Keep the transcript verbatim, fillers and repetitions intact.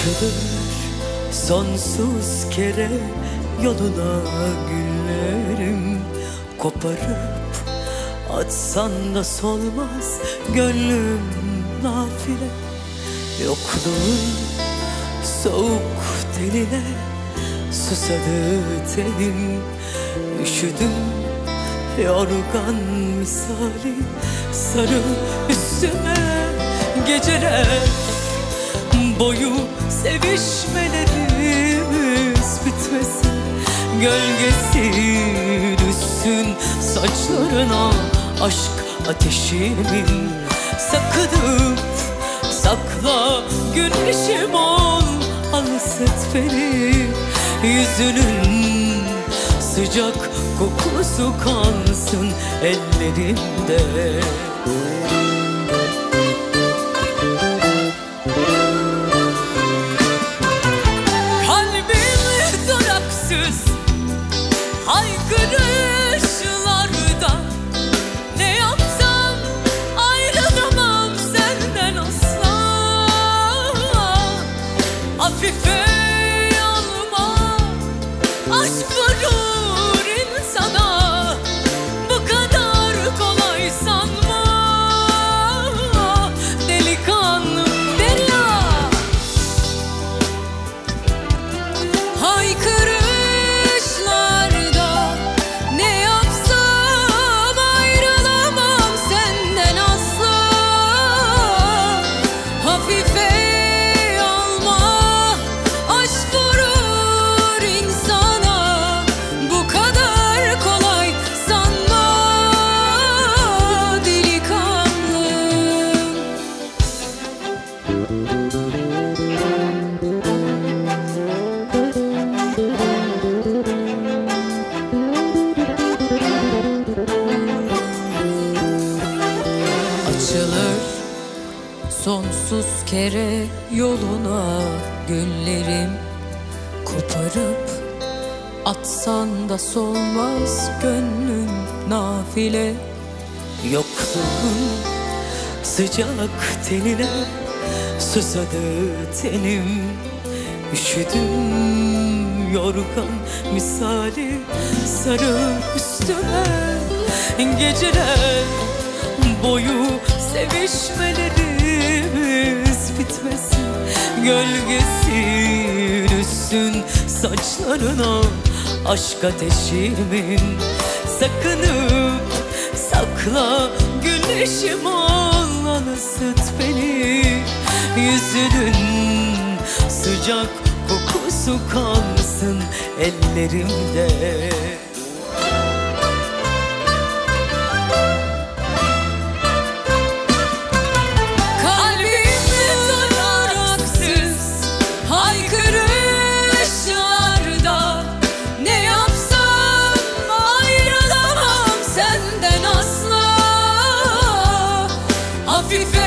Açılır sonsuz kere yoluna güllerim. Koparıp atsan da solmaz gönlüm nafile. Yokluğun soğuk tenine susadı tenim. Üşüdüm yorgan misali, sarıl üstüme. Geceler boyu sevişmelerimiz bitmesin. Gölgesi düşsün saçlarına aşk ateşimin. Sakınıp sakla güneşim ol, al ısıt beni. Yüzünün sıcak kokusu kalsın ellerimde. Haykırışlarda ne yapsam ayrılamam senden asla. Hafife alma, aşk vurur insana. Bu kadar kolay sanma. Delikanlım derya, haykırış açılır sonsuz kere yoluna güllerim. Koparıp atsan da solmaz gönlüm nafile. Yokluğun sıcak tenine susadı tenim. Üşüdüm yorgan misali, sarıl üstüme. Geceler boyu sevişmelerimiz bitmesin. Gölgesi düşsün saçlarına aşk ateşimin. Sakınıp sakla güneşim ol, al ısıt beni. Yüzünün sıcak kokusu kalsın ellerimde. Hafife